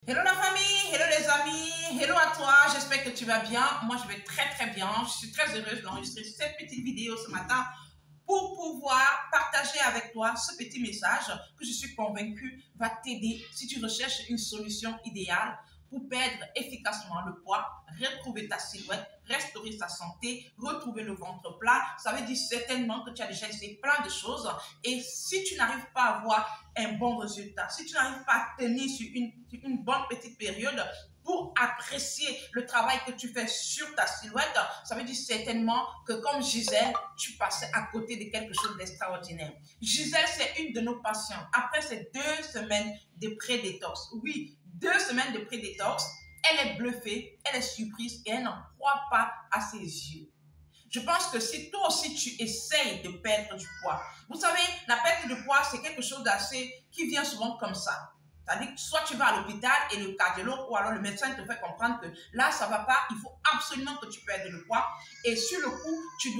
Hello la famille, hello les amis, hello à toi, j'espère que tu vas bien. Moi je vais très bien, je suis très heureuse d'enregistrer cette petite vidéo ce matin pour pouvoir partager avec toi ce petit message que je suis convaincue va t'aider si tu recherches une solution idéale pour perdre efficacement le poids, retrouver ta silhouette, restaurer sa santé, retrouver le ventre plat. Ça veut dire certainement que tu as déjà essayé plein de choses et si tu n'arrives pas à avoir un bon résultat, si tu n'arrives pas à tenir sur une bonne petite période pour apprécier le travail que tu fais sur ta silhouette, ça veut dire certainement que comme Gisèle, tu passais à côté de quelque chose d'extraordinaire. Gisèle, c'est une de nos patientes. Après ces 2 semaines de pré-détox, oui, 2 semaines de pré-détox, elle est bluffée, elle est surprise et elle n'en croit pas à ses yeux. Je pense que si toi aussi tu essayes de perdre du poids, vous savez, la perte de poids, c'est quelque chose d'assez qui vient souvent comme ça. C'est-à-dire que soit tu vas à l'hôpital et le cardiologue ou alors le médecin te fait comprendre que là, ça ne va pas, il faut absolument que tu perdes le poids. Et sur le coup,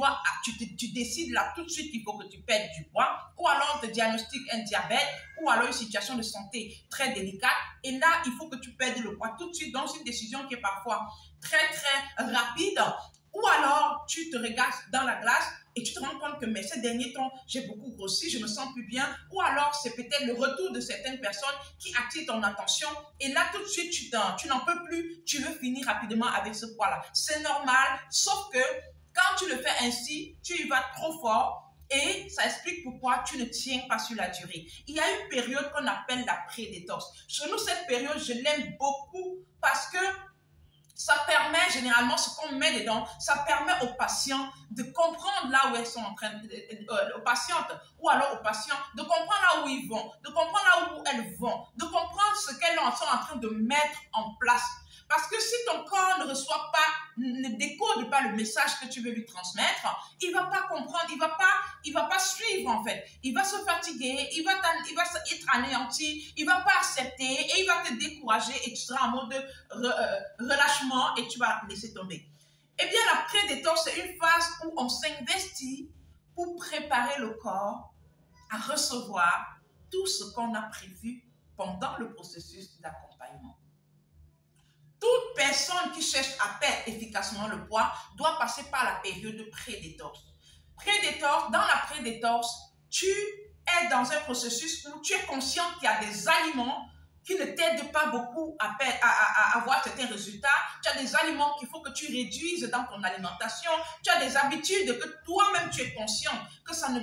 tu décides là tout de suite qu'il faut que tu perdes du poids. Ou alors on te diagnostique un diabète ou alors une situation de santé très délicate. Et là, il faut que tu perdes le poids tout de suite dans une décision qui est parfois très rapide. Ou alors, tu te regardes dans la glace et tu te rends compte que mais ces derniers temps, j'ai beaucoup grossi, je me sens plus bien. Ou alors, c'est peut-être le retour de certaines personnes qui attirent ton attention. Et là, tout de suite, tu n'en peux plus. Tu veux finir rapidement avec ce poids-là. C'est normal, sauf que quand tu le fais ainsi, tu y vas trop fort. Et ça explique pourquoi tu ne tiens pas sur la durée. Il y a une période qu'on appelle la pré-détox. Chez nous, cette période, je l'aime beaucoup parce que ça permet généralement ce qu'on met dedans, ça permet aux patients de comprendre là où elles sont en train aux patientes ou alors aux patients de comprendre là où ils vont, de comprendre là où elles vont, de comprendre ce qu'elles sont en train de mettre en place. Parce que si ton corps ne décode pas le message que tu veux lui transmettre, il va pas comprendre, il va pas suivre en fait. Il va se fatiguer, il va être anéanti, il va pas accepter et il va te décourager et tu seras en mode relâchement et tu vas laisser tomber. Eh bien, la pré-détox, c'est une phase où on s'investit pour préparer le corps à recevoir tout ce qu'on a prévu pendant le processus d'accompagnement. Toute personne qui cherche à perdre efficacement le poids doit passer par la période de pré-détox. Dans la pré-détox, tu es dans un processus où tu es conscient qu'il y a des aliments qui ne t'aident pas beaucoup à avoir certains résultats. Tu as des aliments qu'il faut que tu réduises dans ton alimentation. Tu as des habitudes que toi-même tu es conscient que ça ne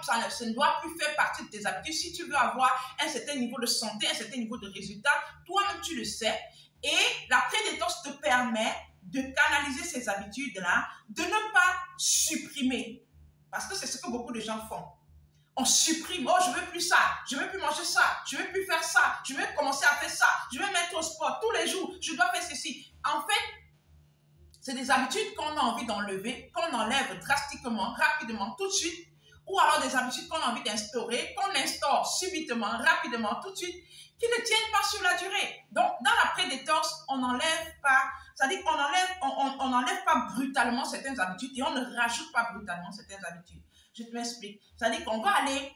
doit plus faire partie de tes habitudes. Si tu veux avoir un certain niveau de santé, un certain niveau de résultat, toi-même tu le sais. Et la pré-détox te permet de canaliser ces habitudes-là, de ne pas supprimer. Parce que c'est ce que beaucoup de gens font. On supprime, oh je veux plus ça, je veux plus manger ça, je veux plus faire ça, je veux commencer à faire ça, je veux mettre au sport tous les jours, je dois faire ceci. En fait, c'est des habitudes qu'on a envie d'enlever, qu'on enlève drastiquement, rapidement, tout de suite, ou alors des habitudes qu'on a envie d'instaurer, qu'on instaure subitement, rapidement, tout de suite, qui ne tiennent pas sur la durée. Donc, dans la pré-détox, on n'enlève pas, c'est-à-dire qu'on n'enlève pas brutalement certaines habitudes et on ne rajoute pas brutalement certaines habitudes. Je m'explique. C'est-à-dire qu'on va aller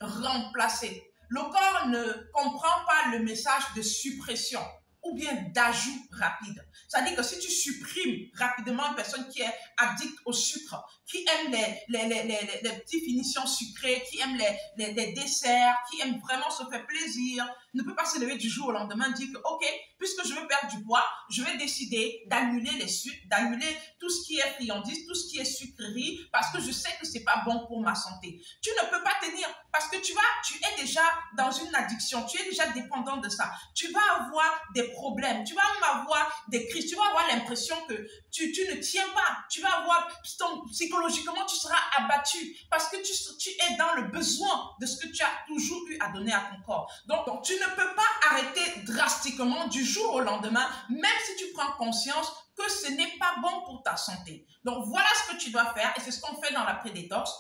remplacer. Le corps ne comprend pas le message de suppression ou bien d'ajout rapide. C'est-à-dire que si tu supprimes rapidement une personne qui est addict au sucre, qui aime les petites finitions sucrées, qui aime les desserts, qui aime vraiment se faire plaisir, ne peut pas se lever du jour au lendemain et dire que, ok, puisque je veux perdre du poids, je vais décider d'annuler les sucres, d'annuler tout ce qui est friandise, tout ce qui est sucrerie, parce que je sais que c'est pas bon pour ma santé. Tu ne peux pas tenir, parce que tu es déjà dans une addiction, tu es déjà dépendant de ça. Tu vas avoir des problèmes, tu vas même avoir des crises, tu vas avoir l'impression que tu ne tiens pas, tu vas avoir, psychologiquement, tu seras abattu, parce que tu es dans le besoin de ce que tu as toujours eu à donner à ton corps. Donc tu ne peux pas arrêter drastiquement du jour au lendemain, même si tu prends conscience que ce n'est pas bon pour ta santé. Donc, voilà ce que tu dois faire et c'est ce qu'on fait dans la pré-détox.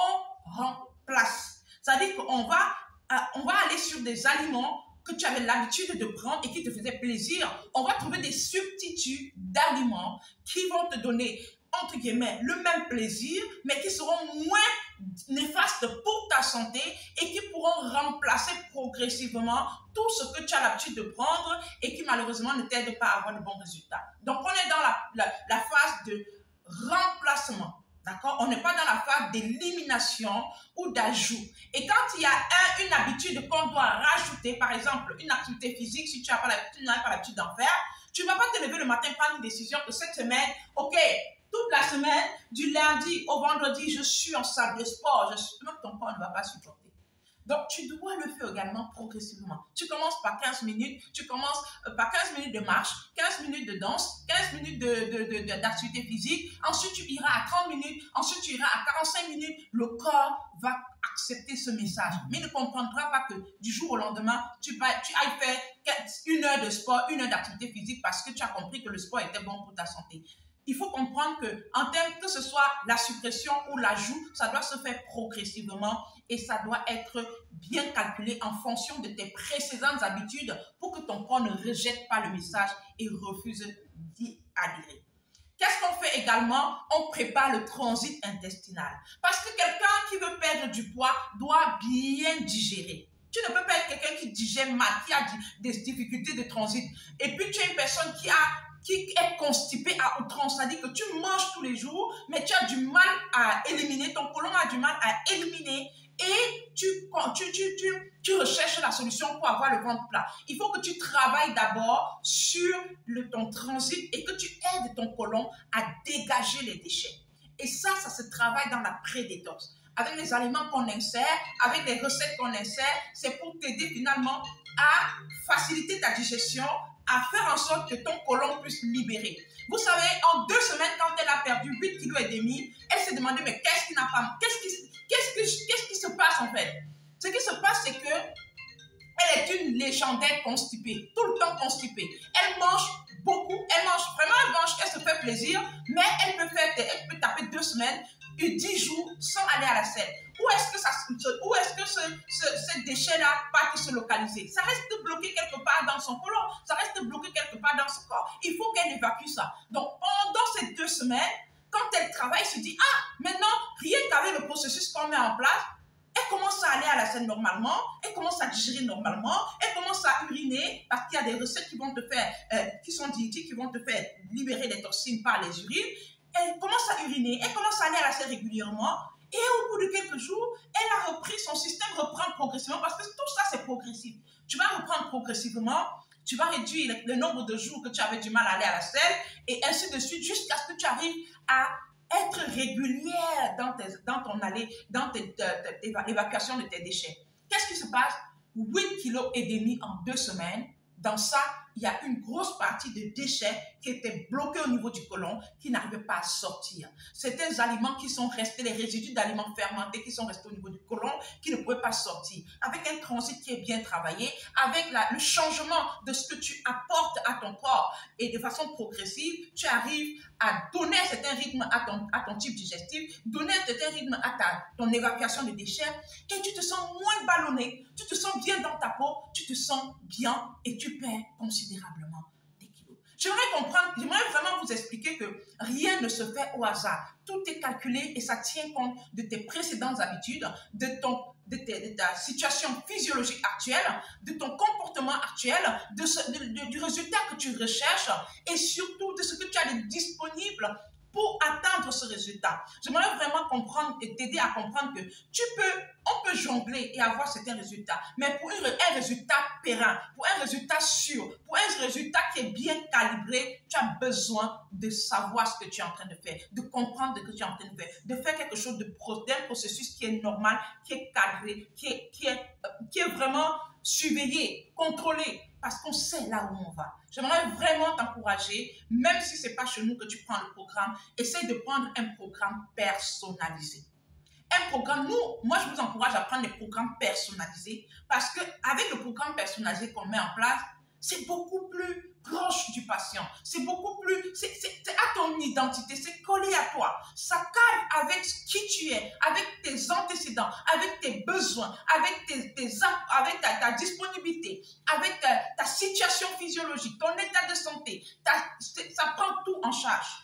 On remplace. C'est-à-dire qu'on va aller sur des aliments que tu avais l'habitude de prendre et qui te faisaient plaisir. On va trouver des substituts d'aliments qui vont te donner entre guillemets, le même plaisir, mais qui seront moins néfastes pour ta santé et qui pourront remplacer progressivement tout ce que tu as l'habitude de prendre et qui malheureusement ne t'aide pas à avoir de bons résultats. Donc, on est dans la phase de remplacement. D'accord? On n'est pas dans la phase d'élimination ou d'ajout. Et quand il y a une habitude qu'on doit rajouter, par exemple, une activité physique, si tu n'as pas l'habitude d'en faire, tu ne vas pas te lever le matin et prendre une décision que cette semaine, ok, toute la semaine, du lundi au vendredi, je suis en salle de sport. Même ton corps ne va pas supporter. Donc, tu dois le faire également progressivement. Tu commences par 15 minutes, tu commences par 15 minutes de marche, 15 minutes de danse, 15 minutes d'activité physique. Ensuite, tu iras à 30 minutes, ensuite, tu iras à 45 minutes. Le corps va accepter ce message, mais il ne comprendra pas que du jour au lendemain, tu ailles faire 1 heure de sport, 1 heure d'activité physique parce que tu as compris que le sport était bon pour ta santé. Il faut comprendre qu'en termes que ce soit la suppression ou l'ajout, ça doit se faire progressivement et ça doit être bien calculé en fonction de tes précédentes habitudes pour que ton corps ne rejette pas le message et refuse d'y adhérer. Qu'est-ce qu'on fait également? On prépare le transit intestinal. Parce que quelqu'un qui veut perdre du poids doit bien digérer. Tu ne peux pas être quelqu'un qui digère mal, qui a des difficultés de transit. Et puis tu es une personne qui est constipée à outrance. C'est-à-dire que tu manges tous les jours, mais tu as du mal à éliminer, ton côlon a du mal à éliminer et tu recherches la solution pour avoir le ventre plat. Il faut que tu travailles d'abord sur ton transit et que tu aides ton côlon à dégager les déchets. Et ça se travaille dans la pré-détox. Avec les aliments qu'on insère, avec les recettes qu'on insère, c'est pour t'aider finalement à faciliter ta digestion, à faire en sorte que ton côlon puisse libérer. Vous savez, en 2 semaines, quand elle a perdu 8,5 kg, elle s'est demandé, mais qu'est-ce qui n'a pas, qu'est-ce qui se passe en fait? Ce qui se passe, c'est que elle est une légendaire constipée, tout le temps constipée. Elle mange beaucoup, elle se fait plaisir, mais elle peut taper 2 semaines, 10 jours sans aller à la selle. Où est-ce que ce déchet-là va se localiser? Ça reste bloqué quelque part dans son côlon, ça reste bloqué quelque part dans son corps. Il faut qu'elle évacue ça. Donc, pendant ces 2 semaines, quand elle travaille, elle se dit, ah, maintenant, rien qu'avec le processus qu'on met en place, elle commence à aller à la selle normalement, elle commence à digérer normalement, elle commence à uriner parce qu'il y a des recettes qui vont te faire, qui sont diététiques, qui vont te faire libérer les toxines par les urines. Elle commence à uriner, elle commence à aller à la selle régulièrement et au bout de quelques jours, elle a repris, son système reprend progressivement parce que tout ça c'est progressif. Tu vas reprendre progressivement, tu vas réduire le nombre de jours que tu avais du mal à aller à la selle et ainsi de suite jusqu'à ce que tu arrives à être régulière dans l'évacuation de tes déchets. Qu'est-ce qui se passe? 8,5 kg en 2 semaines. Dans ça, il y a une grosse partie de déchets qui étaient bloqués au niveau du côlon, qui n'arrivaient pas à sortir. Certains aliments qui sont restés, les résidus d'aliments fermentés qui sont restés au niveau du côlon, qui ne pouvaient pas sortir. Avec un transit qui est bien travaillé, avec le changement de ce que tu apportes à ton corps et de façon progressive, tu arrives à donner un certain rythme à ton type digestif, donner un certain rythme à ton évacuation de déchets et tu te sens moins ballonné, tu te sens bien dans ta peau, tu te sens bien et tu perds considérablement des kilos. J'aimerais vraiment vous expliquer que rien ne se fait au hasard. Tout est calculé et ça tient compte de tes précédentes habitudes, de ta situation physiologique actuelle, de ton comportement actuel, du résultat que tu recherches et surtout de ce que tu as de disponible pour atteindre ce résultat. J'aimerais vraiment comprendre et t'aider à comprendre que on peut jongler et avoir certains résultats, mais pour un résultat périn, pour un résultat sûr, pour un résultat qui est bien calibré, tu as besoin de savoir ce que tu es en train de faire, de comprendre ce que tu es en train de faire, de faire quelque chose d'un processus qui est normal, qui est cadré, qui est vraiment surveillé, contrôlé, parce qu'on sait là où on va. J'aimerais vraiment t'encourager, même si ce n'est pas chez nous que tu prends le programme, essaye de prendre un programme personnalisé. Un programme, moi je vous encourage à prendre des programmes personnalisés parce qu'avec le programme personnalisé qu'on met en place, c'est beaucoup plus proche du patient. C'est beaucoup plus, c'est à ton identité, c'est collé à toi. Ça cadre avec qui tu es, avec tes antécédents, avec tes besoins, avec avec ta disponibilité, avec ta situation physiologique, ton état de santé. Ça prend tout en charge.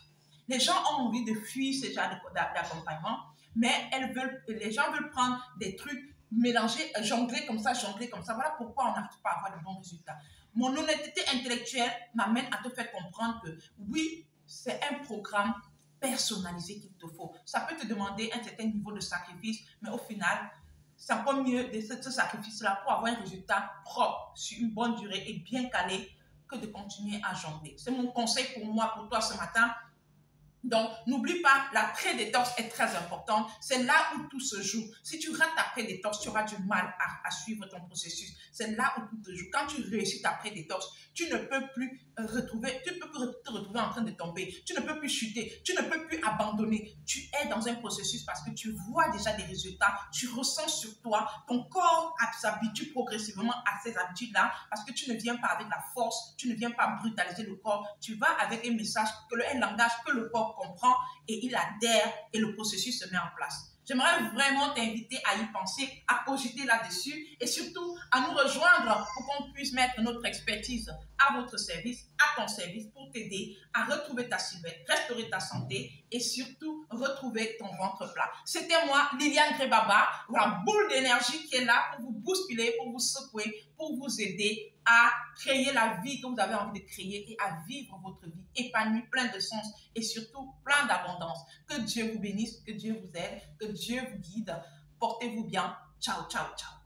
Les gens ont envie de fuir ce genre d'accompagnement, mais les gens veulent prendre des trucs, mélanger, jongler comme ça, jongler comme ça. Voilà pourquoi on n'arrive pas à avoir de bons résultats. Mon honnêteté intellectuelle m'amène à te faire comprendre que oui, c'est un programme personnalisé qu'il te faut. Ça peut te demander un certain niveau de sacrifice, mais au final, ça vaut mieux de ce sacrifice-là pour avoir un résultat propre sur une bonne durée et bien calé que de continuer à jongler. C'est mon conseil pour moi, pour toi ce matin. Donc, n'oublie pas, la pré-détox est très importante. C'est là où tout se joue. Si tu rates ta pré-détox, tu auras du mal à suivre ton processus. C'est là où tout se joue. Quand tu réussis ta pré-détox, tu ne peux plus te retrouver en train de tomber. Tu ne peux plus chuter. Tu ne peux plus abandonner. Tu es dans un processus parce que tu vois déjà des résultats. Tu ressens sur toi. Ton corps s'habitue progressivement à ces habitudes-là parce que tu ne viens pas avec la force. Tu ne viens pas brutaliser le corps. Tu vas avec un message, un langage que le corps comprend et il adhère et le processus se met en place. J'aimerais vraiment t'inviter à y penser, à cogiter là-dessus et surtout à nous rejoindre pour qu'on puisse mettre notre expertise à votre service, à ton service pour t'aider à retrouver ta silhouette, restaurer ta santé et surtout retrouver ton ventre plat. C'était moi, Liliane Grebaba, la boule d'énergie qui est là pour vous bousculer, pour vous secouer, pour vous aider à créer la vie que vous avez envie de créer et à vivre votre vie épanouie, plein de sens et surtout plein d'abondance. Que Dieu vous bénisse, que Dieu vous aide, que Dieu vous guide. Portez-vous bien. Ciao, ciao, ciao.